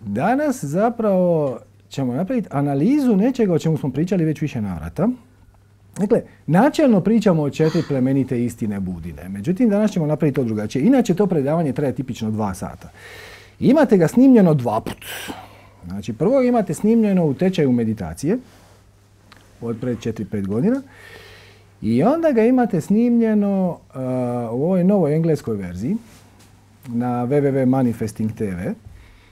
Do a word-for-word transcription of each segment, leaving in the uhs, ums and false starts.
danas zapravo ćemo napraviti analizu nečega o čemu smo pričali već više navrata. Dakle, načelno pričamo o četiri plemenite istine Budine. Međutim, danas ćemo napraviti to drugačije. Inače, to predavanje traje tipično dva sata. Imate ga snimljeno dva put. Znači, prvo imate snimljeno u tečaju meditacije od pred četiri pet godina. I onda ga imate snimljeno uh, u ovoj novoj engleskoj verziji na w w w tačka manifesting tačka t v.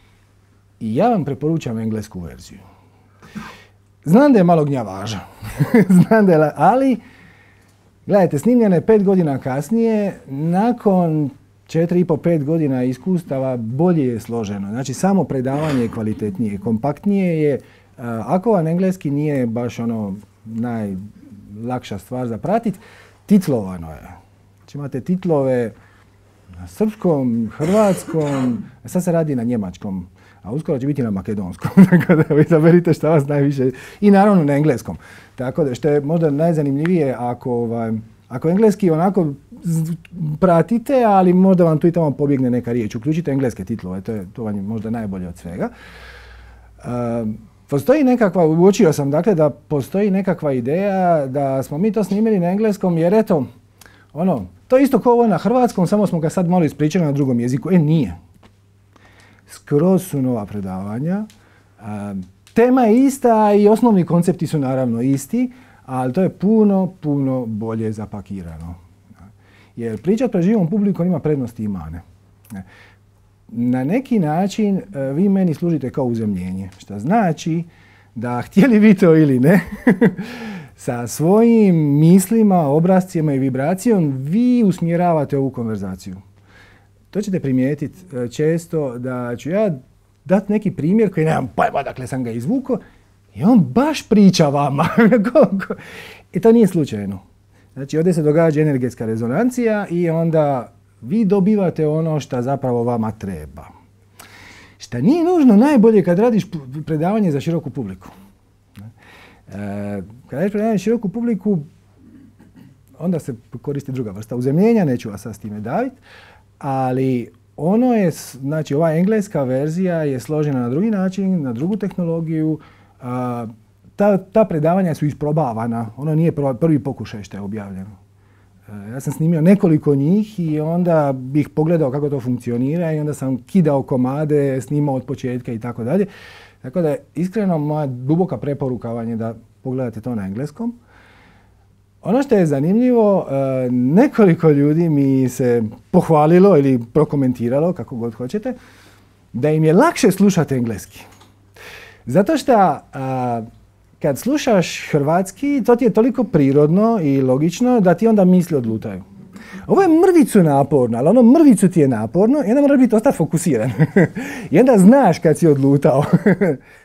I ja vam preporučam englesku verziju. Znam da je malo gnjavaža, Znam da je, ali gledajte, snimljena je pet godina kasnije, nakon četiri i po pet godina iskustava bolje je složeno. Znači, samo predavanje je kvalitetnije, kompaktnije je. Ako vam engleski nije baš ono najlakša stvar za pratiti, titlovano je. Znači, imate titlove na srpskom, hrvatskom, sad se radi na njemačkom, a uskoro će biti na makedonskom, tako da vi zaberite šta vas najviše, i naravno na engleskom. Tako da što je možda najzanimljivije ako, ovaj, ako engleski onako pratite, ali možda vam tu i tamo pobjegne neka riječ. Uključite engleske titlove, to, je, to vam je možda najbolje od svega. Uh, postoji nekakva, uočio sam dakle da postoji nekakva ideja da smo mi to snimili na engleskom jer eto, ono, to je isto kao ovo na hrvatskom, samo smo ga sad malo ispričali na drugom jeziku. E, nije. Skroz su nova predavanja. A, tema je ista i osnovni koncepti su naravno isti, ali to je puno, puno bolje zapakirano. Jer pričat pred živom publikom ima prednosti i mane. Na neki način vi meni služite kao uzemljenje, što znači da htjeli vi to ili ne, sa svojim mislima, obrascima i vibracijom vi usmjeravate ovu konverzaciju. To ćete primijetiti često da ću ja dati neki primjer koji nemam pojma, dakle sam ga izvukao i on baš priča vama. I to nije slučajno. Znači, ovdje se događa energetska rezonancija i onda vi dobivate ono što zapravo vama treba. Šta nije nužno najbolje kad radiš predavanje za široku publiku. E, kad radiš predavanje za široku publiku, onda se koristi druga vrsta uzemljenja, neću vas sad s time daviti. Ali ono je, znači ova engleska verzija je složena na drugi način, na drugu tehnologiju. A, ta, ta predavanja su isprobavana, ono nije prvi pokušaj što je objavljeno. A, ja sam snimio nekoliko njih i onda bih pogledao kako to funkcionira i onda sam kidao komade, snimao od početka i tako dalje. Tako da iskreno moja duboka preporuka vam je da pogledate to na engleskom. Ono što je zanimljivo, nekoliko ljudi mi se pohvalilo ili prokomentiralo, kako god hoćete, da im je lakše slušati engleski. Zato što kad slušaš hrvatski, to ti je toliko prirodno i logično da ti onda misli odlutaju. Ovo je mrvicu naporno, ali ono mrvicu ti je naporno i onda moraš biti dosta fokusiran. I onda znaš kad si odlutao.